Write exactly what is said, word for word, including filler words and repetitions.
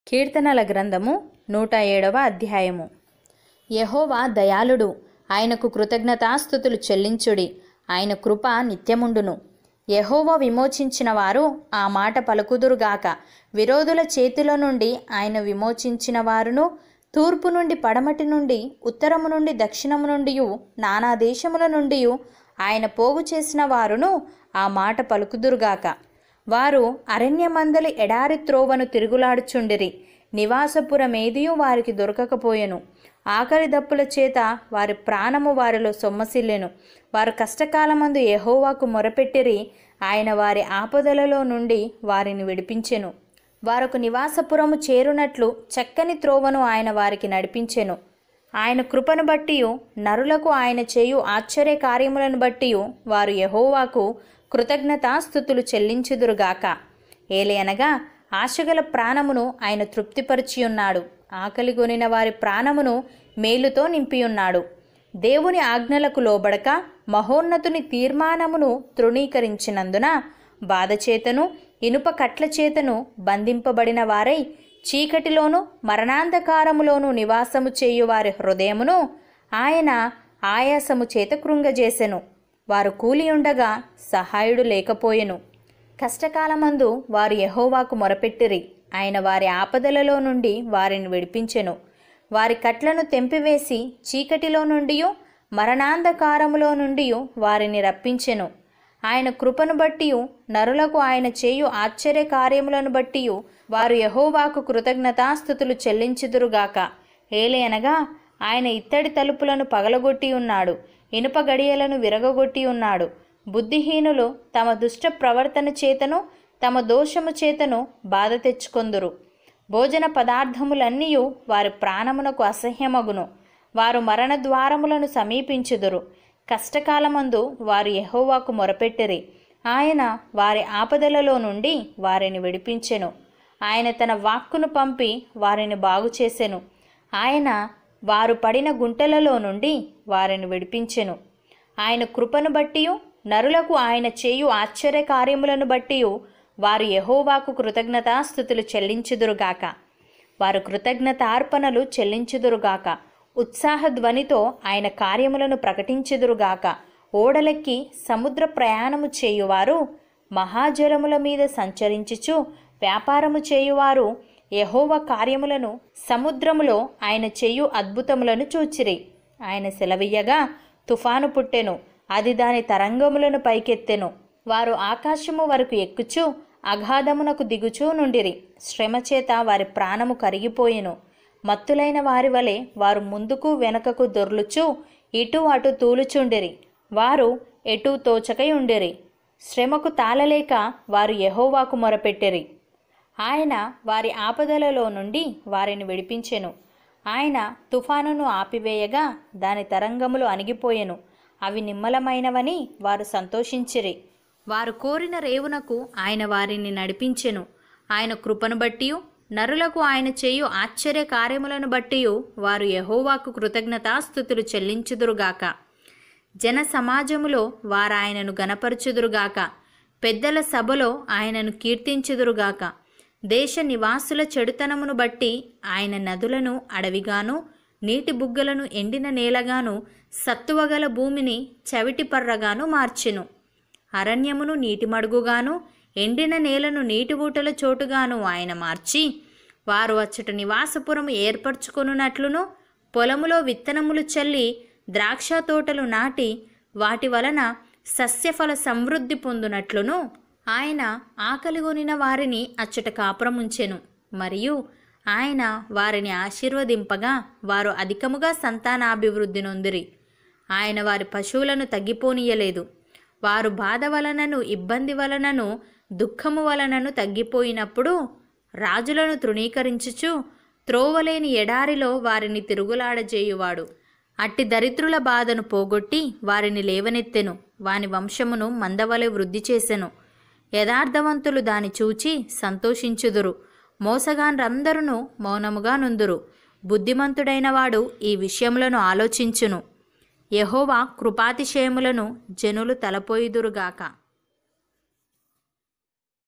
కీర్తనల గ్రంథము నూట ఏడవ అధ్యాయము. యెహోవా దయాళుడు, ఆయనకు కృతజ్ఞతాస్తుతులు చెల్లించుడి. ఆయన కృప నిత్యముండును. యెహోవా విమోచించిన వారు ఆ మాట పలుకుదురుగాక. విరోధుల చేతిలో నుండి ఆయన విమోచించిన వారును, తూర్పు నుండి పడమటి నుండి ఉత్తరము నుండి దక్షిణము నుండి నానా దేశముల నుండి ఆయన పోగు చేసిన వారును ఆ మాట పలుకుదురుగాక. వారు అరణ్యమందలి ఎడారి త్రోవను తిరుగులాడుచుండిరి. నివాసపురమేదియు వారికి దొరకకపోయెను. ఆకలి దప్పుల చేత వారి ప్రాణము వారిలో సొమ్మసిల్లెను. వారు కష్టకాలమందు యెహోవాకు మొరపెట్టిరి. ఆయన వారి ఆపదలలో నుండి వారిని విడిపించెను. వారకు నివాసపురము చేరునట్లు చక్కని త్రోవను ఆయన వారికి నడిపించెను. ఆయన కృపను బట్టియు నరులకు ఆయన చేయు ఆశ్చర్య కార్యములను బట్టియు వారు యెహోవాకు కృతజ్ఞతాస్తుతులు చెల్లించుదురుగాక. ఏలయనగా ఆశగల ప్రాణమును ఆయన తృప్తిపరిచియున్నాడు. ఆకలిగొనిన వారి ప్రాణమును మేలుతో నింపియున్నాడు. దేవుని ఆజ్ఞలకు లోబడక మహోన్నతుని తీర్మానమును తృణీకరించినందున బాధచేతను ఇనుప కట్ల చేతను బంధింపబడిన వారై చీకటిలోను మరణాంధకారములోను నివాసము చేయు వారి హృదయమును ఆయన ఆయాసము చేత కృంగజేసెను. వారు కూలియుండగా సహాయుడు లేకపోయెను. కష్టకాలమందు వారు యెహోవాకు మొరపెట్టిరి. ఆయన వారి ఆపదలలో నుండి వారిని విడిపించెను. వారి కట్లను తెంపివేసి చీకటిలో నుండి మరణాంధకారములో నుండి వారిని రప్పించెను. ఆయన కృపను బట్టి నరులకు ఆయన చేయు ఆశ్చర్య కార్యములను బట్టి వారు యెహోవాకు కృతజ్ఞతాస్తుతులు చెల్లించుదురుగాక. ఏలయనగా ఆయన ఇత్తడి తలుపులను పగలగొట్టి ఉన్నాడు. ఇనుప గడియలను విరగగొట్టి ఉన్నాడు. బుద్ధిహీనులు తమ దుష్ట ప్రవర్తన చేతను తమ దోషము చేతను బాధ తెచ్చుకొందురు. భోజన పదార్థములన్నీ వారి ప్రాణమునకు అసహ్యమగును. వారు మరణ ద్వారములను సమీపించుదురు. కష్టకాలమందు వారు యెహోవాకు మొరపెట్టిరి. ఆయన వారి ఆపదలలో నుండి వారిని విడిపించెను. ఆయన తన వాక్కును పంపి వారిని బాగు చేసెను. ఆయన వారు పడిన గుంటలలో నుండి వారిని విడిపించెను. ఆయన కృపను బట్టి నరులకు ఆయన చేయు ఆశ్చర్య కార్యములను బట్టి వారు యెహోవాకు కృతజ్ఞతాస్తుతులు చెల్లించుదురుగాక. వారు కృతజ్ఞతార్పణలు చెల్లించుదురుగాక. ఉత్సాహ ధ్వనితో ఆయన కార్యములను ప్రకటించుదురుగాక. ఓడలెక్కి సముద్ర ప్రయాణము చేయువారు, మహాజలముల మీద సంచరించుచు వ్యాపారము చేయువారు యెహోవా కార్యములను, సముద్రములో ఆయన చేయు అద్భుతములను చూచిరి. ఆయన సెలవియ్యగా తుఫాను పుట్టెను. అది దాని తరంగములను పైకెత్తెను. వారు ఆకాశము వరకు ఎక్కుచు అగాధమునకు దిగుచూ నుండిరి. శ్రమ చేత వారి ప్రాణము కరిగిపోయెను. మత్తులైన వారి వలె వారు ముందుకు వెనకకు దొర్లుచు ఇటు అటు తూలుచుండిరి. వారు ఎటూ తోచకై ఉండిరి. శ్రమకు తాళలేక వారు యెహోవాకు మొరపెట్టిరి. ఆయన వారి ఆపదలలో నుండి వారిని విడిపించెను. ఆయన తుఫానును ఆపివేయగా దాని తరంగములు అణిగిపోయెను. అవి నిమ్మలమైనవని వారు సంతోషించిరి. వారు కోరిన రేవునకు ఆయన వారిని నడిపించెను. ఆయన కృపను బట్టి నరులకు ఆయన చేయు ఆశ్చర్య కార్యములను బట్టి వారు యెహోవాకు కృతజ్ఞతాస్తుతులు చెల్లించుదురుగాక. జన సమాజములో వారాయనను గణపరచుదురుగాక. పెద్దల సభలో ఆయనను కీర్తించుదురుగాక. దేశ నివాసుల చెడుతనమును బట్టి ఆయన నదులను అడవిగాను, నీటి బుగ్గలను ఎండిన నేలగాను, సత్తువగల భూమిని చవిటిపర్రగాను మార్చెను. అరణ్యమును నీటి మడుగుగాను, ఎండిన నేలను నీటి ఊటల చోటుగాను ఆయన మార్చి, వారు అచ్చట నివాసపురము ఏర్పరచుకొనున్నట్లును, పొలములో విత్తనములు చల్లి ద్రాక్ష తోటలు నాటి వాటి వలన సస్యఫల సమృద్ధి పొందునట్లును ఆయన ఆకలిగొనిన వారిని అచ్చట కాపురముంచెను. మరియు ఆయన వారిని ఆశీర్వదింపగా వారు అధికముగా సంతానాభివృద్ధి నొందిరి. ఆయన వారి పశువులను తగ్గిపోనీయలేదు. వారు బాధ వలనను ఇబ్బంది వలనను దుఃఖము వలనను తగ్గిపోయినప్పుడు రాజులను తృణీకరించుచు త్రోవలేని ఎడారిలో వారిని తిరుగులాడజేయువాడు. అట్టి దరిద్రుల బాధను పోగొట్టి వారిని లేవనెత్తెను. వాని వంశమును మందవలె వృద్ధి చేసెను. యథార్థవంతులు దాని చూచి సంతోషించుదురు. మోసగాన్రందరూ మౌనముగా నుందురు. బుద్ధిమంతుడైన వాడు ఈ విషయములను ఆలోచించును. యెహోవా కృపాతిశయములను జనులు తలపోయుదురుగాక.